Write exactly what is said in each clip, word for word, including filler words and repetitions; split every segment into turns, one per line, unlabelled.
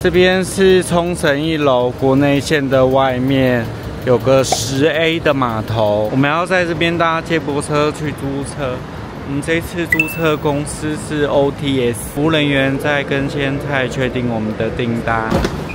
这边是冲绳一楼国内线的外面，有个十 A 的码头，我们要在这边搭接驳车去租车。我们这次租车公司是 O T S， 服务人员在跟先菜确定我们的订单。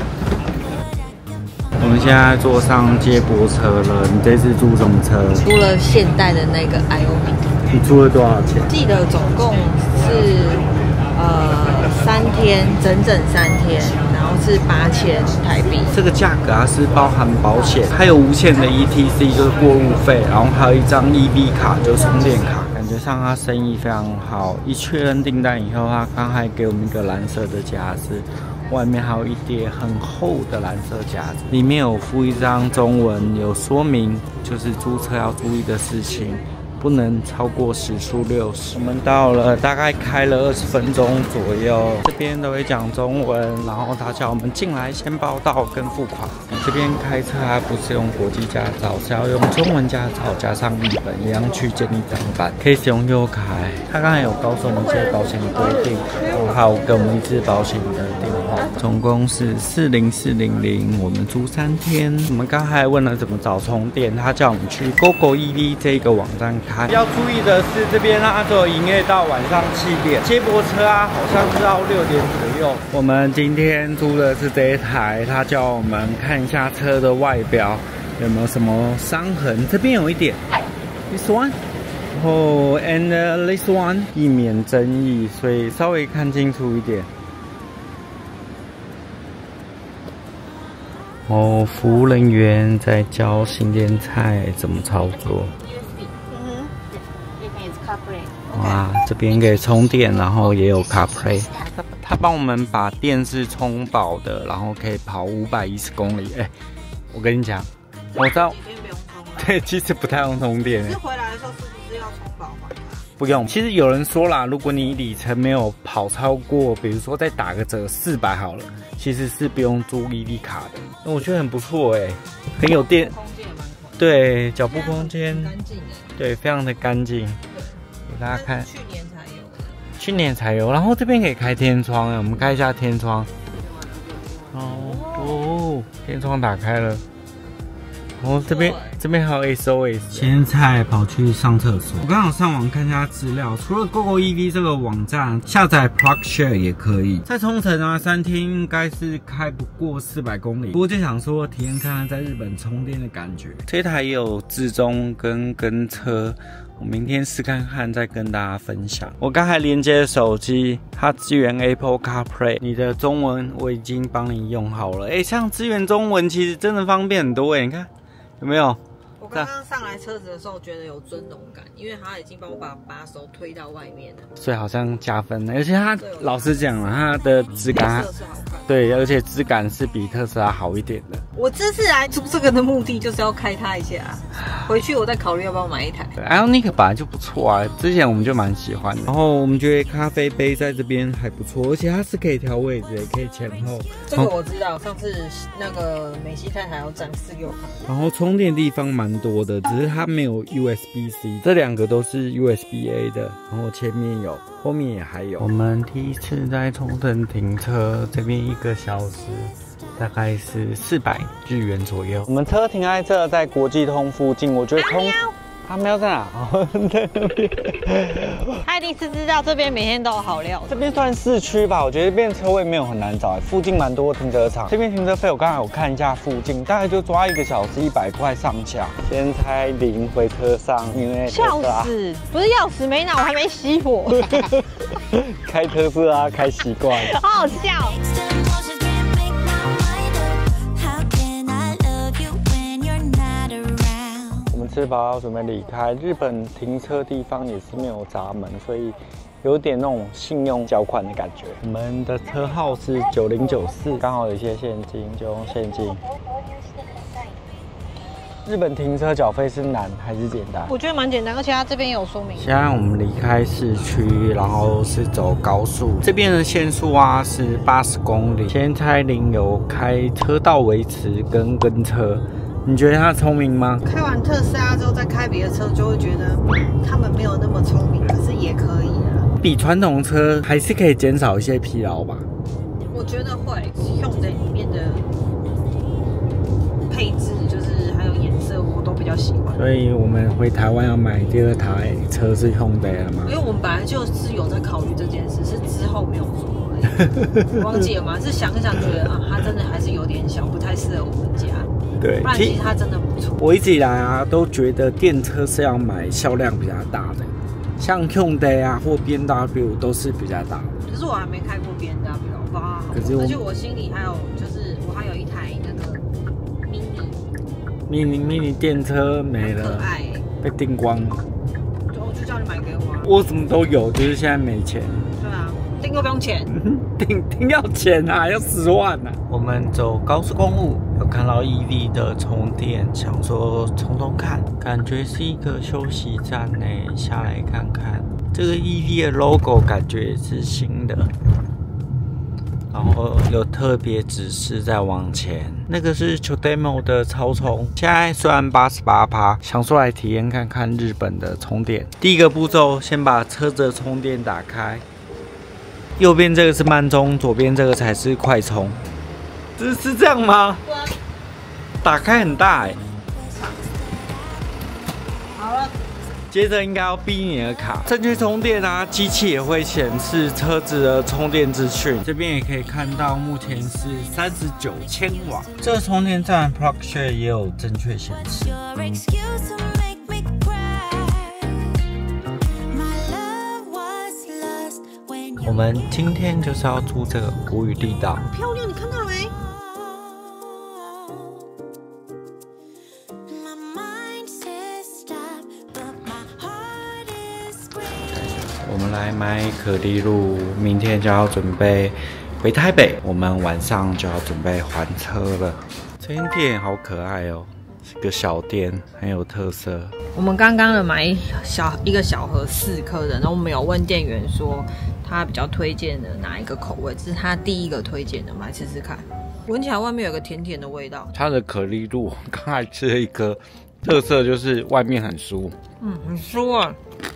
我们现在坐上接驳车了。你这次租什么车？
租了现代的那个 I O B。
你租了多少钱？
记得总共是呃三天，整整三天，然后是八千台币。
这个价格啊是包含保险，还有无限的 E T C 就是过路费，然后还有一张 E V 卡就是充电卡。感觉上他生意非常好。一确认订单以后，他刚还给我们一个蓝色的夹子。外面还有一叠很厚的蓝色夹子，里面有附一张中文，有说明就是租车要注意的事情，不能超过时速六十。我们到了，大概开了二十分钟左右，这边都会讲中文，然后他叫我们进来先报到跟付款。这边开车还不是用国际驾照，是要用中文驾照加上日本一样去建立档版，可以使用悠卡。他刚才有告诉我们这些保险的规定，还有给我们一支保险的电话，总共是四零四零零，我们租三天。我们刚才问了怎么找充电，他叫我们去 GoGo E V 这个网站看。要注意的是，这边啊只有营业到晚上七点，接驳车啊好像是到六点左右。我们今天租的是这一台，他叫我们看一下车的外表有没有什么伤痕，这边有一点 ，this one。然后 and this one 避免争议，所以稍微看清楚一点。哦，服务人员在教新店菜怎么操作。哇，这边可以充电，然后也有 CarPlay。他帮我们把电是充饱的，然后可以跑五百一十公里。哎、欸，我跟你讲，我知道，对，其实不太用充电。
是回来的时候是不是要充饱吗？
不用。其实有人说啦，如果你里程没有跑超过，比如说再打个折四百好了，其实是不用租 E V 卡的。那我觉得很不错哎、欸，很有电，
空间也蛮宽。
对，脚步空间
干净哎，
对，非常的干净。给大家看，
去年才有的，
去年才有。然后这边可以开天窗哎，我们开一下天窗。哦哦，天窗打开了。然后这边这边还有 S O S。先菜跑去上厕所。我刚好上网看一下资料，除了 GoGo E V 这个网站，下载 PlugShare 也可以。在冲绳啊，三天应该是开不过四百公里。不过就想说体验看看在日本充电的感觉。这台也有自中跟跟车。我明天试看看，再跟大家分享。我刚才连接的手机，它支援 Apple CarPlay， 你的中文我已经帮你用好了。哎、欸，像支援中文其实真的方便很多哎，你看有没有？
我刚刚上来车子的时候觉得有尊荣感，因为他已经帮我把把手推到外面了，
所以好像加分了。而且它老实讲了，它的质感，对，而且质感是比特斯拉好一点的。
我这次来租这个的目的就是要开它一下，回去我再考虑要不要买一台。
Ioniq 本来就不错啊，之前我们就蛮喜欢的。然后我们觉得咖啡杯在这边还不错，而且它是可以调位置，也可以前后。
这个我知道，上次那个美西太太要展示给我看。
然后充电地方蛮多的，只是它没有 U S B C， 这两个都是 U S B A 的。然后前面有，后面也还有。我们第一次在冲绳停车，这边一个小时。大概是四百日元左右。我们车停在这，在国际通附近，我觉得通。他喵在哪？在那边。
他一定是知道这边每天都有好料。
这边算市区吧，我觉得这边车位没有很难找，附近蛮多停车场。这边停车费我刚才有看一下，附近大概就抓一个小时一百块上下。先拆零回车上，因为
笑死，不是钥匙没拿，我还没熄火。
开特斯拉开习惯，
好好笑。
吃饱要准备离开，日本停车地方也是没有闸门，所以有点那种信用缴款的感觉。我们的车号是九零九四，刚好有一些现金，就用现金。日本停车缴费是难还是简单？
我觉得蛮简单，而且它这边有说明。
现在我们离开市区，然后是走高速，这边的限速啊是八十公里。先拆零有开车道维持跟跟车。你觉得他聪明吗？
开完特斯拉之后再开别的车，就会觉得他们没有那么聪明，可是也可以啊。
比传统车还是可以减少一些疲劳吧。
我我觉得会用的里面的配置，就是还有颜色，我都比较喜欢。
所以我们回台湾要买第二台车是 Hyundai 了吗？
因为我们本来就是有在考虑这件事，是之后没有做而已。忘记了吗？是想一想觉得啊，它真的还是有点小，不太适合我们家。
对，
不然其实它真的不错。
我一直以来啊，都觉得电车是要买销量比较大的，像 Hyundai 啊或 B M W 都是比较大的。
可是我还没开过 B M W 吧？
可是我，
而且我心里还有，就是我还有一台那个 mini
mini mini 电车没了，
可爱、欸，
被订光了。
就我就叫你买给我、啊。
我什么都有，就是现在没钱。
对啊，订又不用钱，
订订要钱啊，要十万啊。我们走高速公路，有看到 E V 的充电，想说冲冲看，感觉是一个休息站呢，下来看看。这个 E V 的 logo 感觉也是新的，然后有特别指示在往前。那个是 CHAdeMO 的超充，现在虽然 百分之八十八， 想说来体验看看日本的充电。第一个步骤，先把车子的充电打开。右边这个是慢充，左边这个才是快充。这是这样吗？打开很大哎、欸。
好了。
接着应该要逼你的卡，正确充电啊，机器也会显示车子的充电资讯。这边也可以看到，目前是三十九千瓦。这个充电站 PlugShare 也有正确显示。我们今天就是要租这个国语地道，
好漂亮，你看到了没？
我们来买可丽露，明天就要准备回台北，我们晚上就要准备还车了。这间店好可爱哦，是个小店，很有特色。
我们刚刚的买小一个小盒四颗的，然后我们有问店员说他比较推荐的哪一个口味，这是他第一个推荐的，我们来吃吃看。闻起来外面有个甜甜的味道。
它的可丽露刚才吃了一颗，特色就是外面很酥，
嗯，很酥啊。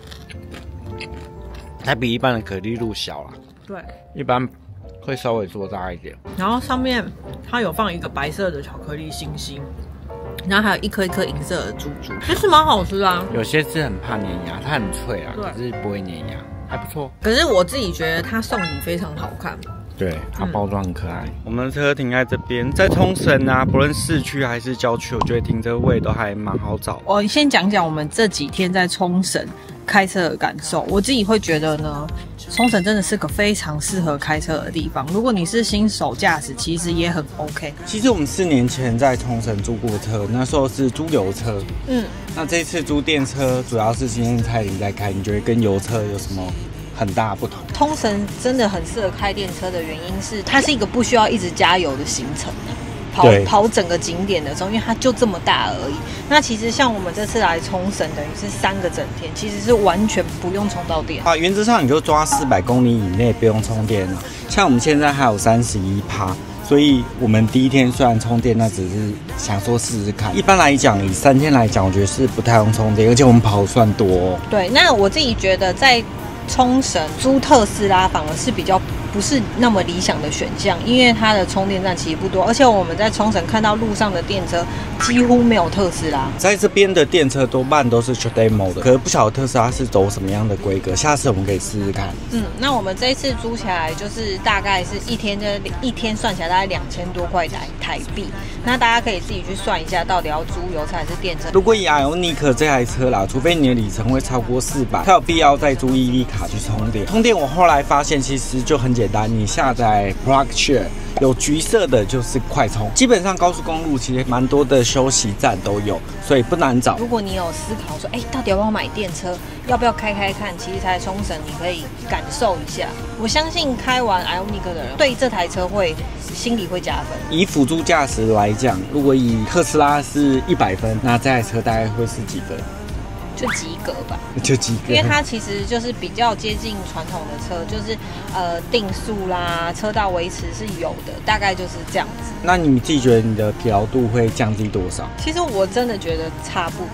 它比一般的可丽露小啦，
对，
一般会稍微做大一点。
然后上面它有放一个白色的巧克力星星，然后还有一颗一颗银色的珠珠，其实蛮好吃的啊。
有些是很怕粘牙，它很脆啊，
对，
可是不会粘牙，还不错。
可是我自己觉得它送礼非常好看。
对，它包装很可爱。嗯、我们的车停在这边，在冲绳啊，不论市区还是郊区，我觉得停车位都还蛮好找。
我先讲讲我们这几天在冲绳开车的感受。我自己会觉得呢，冲绳真的是个非常适合开车的地方。如果你是新手驾驶，其实也很 OK。
其实我们四年前在冲绳租过车，那时候是租油车。嗯，那这次租电车，主要是今天蔡琳在开，你觉得跟油车有什么很大不同？
冲绳真的很适合开电车的原因是，它是一个不需要一直加油的行程。跑跑整个景点的时候，因为它就这么大而已。那其实像我们这次来冲绳，等于是三个整天，其实是完全不用充到电
啊。原则上你就抓四百公里以内不用充电了。像我们现在还有三十一趴，所以我们第一天虽然充电，那只是想说试试看。一般来讲，以三天来讲，我觉得是不太用充电，而且我们跑得算多哦。
对，那我自己觉得在冲绳租特斯拉反而是比较不是那么理想的选项，因为它的充电站其实不多，而且我们在冲绳看到路上的电车几乎没有特斯拉。
在这边的电车多半都是 CHAdeMO 的，可是不晓得特斯拉是走什么样的规格，下次我们可以试试看。
嗯，那我们这一次租起来就是大概是一天就一天算起来大概两千多块台台币，那大家可以自己去算一下，到底要租油车还是电车。
如果以 Ioniq 这台车啦，除非你的里程会超过四百，才有必要再租 E V 卡去充电。充电我后来发现其实就很简单，你下载 PlugShare， 有橘色的就是快充，基本上高速公路其实蛮多的休息站都有，所以不难找。
如果你有思考说，哎、欸，到底要不要买电车，要不要开开看，其实在冲绳你可以感受一下。我相信开完 Ioniq 的人对这台车会心里会加分。
以辅助驾驶来讲，如果以特斯拉是一百分，那这台车大概会是几分？
就及格吧，
就及格，
因为它其实就是比较接近传统的车，就是呃定速啦、车道维持是有的，大概就是这样子。
那你自己觉得你的疲劳度会降低多少？
其实我真的觉得差不多，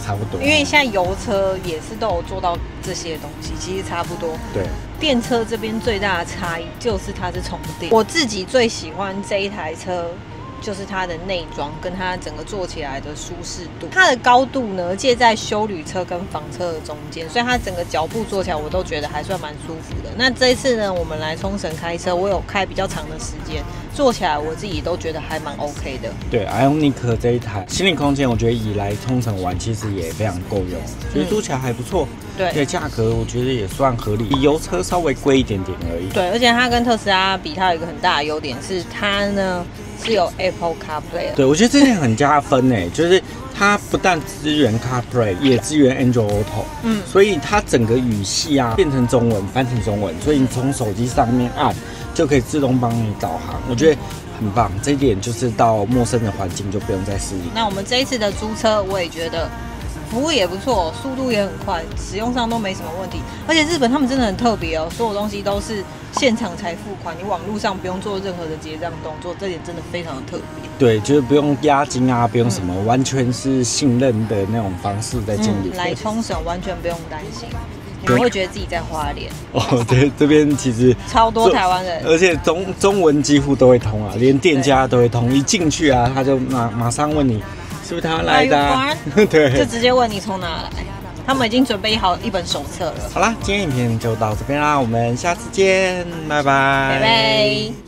差不多。
因为现在油车也是都有做到这些东西，其实差不多。
对，
电车这边最大的差异就是它是充电。我自己最喜欢这一台车。就是它的内装跟它整个坐起来的舒适度，它的高度呢介在休旅车跟房车的中间，所以它整个脚步坐起来我都觉得还算蛮舒服的。那这一次呢，我们来冲绳开车，我有开比较长的时间，坐起来我自己都觉得还蛮 OK 的。
对 ，Ioniq 这一台行李空间，我觉得以来冲绳玩其实也非常够用，觉得坐起来还不错。嗯对，对，价格我觉得也算合理，比油车稍微贵一点点而已。
对，而且它跟特斯拉比，它有一个很大的优点是它呢是有 Apple CarPlay。
对，我觉得这点很加分诶，就是它不但支援 CarPlay， 也支援 Android Auto。嗯，所以它整个语系啊变成中文，翻成中文，所以你从手机上面按就可以自动帮你导航。我觉得很棒，这一点就是到陌生的环境就不用再适应。
那我们这一次的租车，我也觉得。服务也不错，速度也很快，使用上都没什么问题。而且日本他们真的很特别哦，所有东西都是现场才付款，你网络上不用做任何的结账动作，这点真的非常的特别。对，
就是不用押金啊，不用什么，嗯、完全是信任的那种方式在经营、
嗯。来冲绳完全不用担心，你们会觉得自己在花莲。
哦，对，这边其实
超多台湾人，
而且中中文几乎都会通啊，连店家都会通，一进去啊，他就马马上问你。是不是台湾来的、啊？对，
就直接问你从哪来。他们已经准备好一本手册了。
好啦，今天影片就到这边啦，我们下次见，拜拜。
拜拜。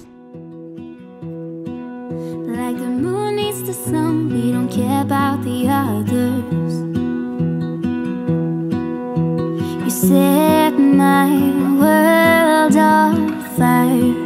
Like the moon needs the sun, we don't care about the others. You set my world on fire.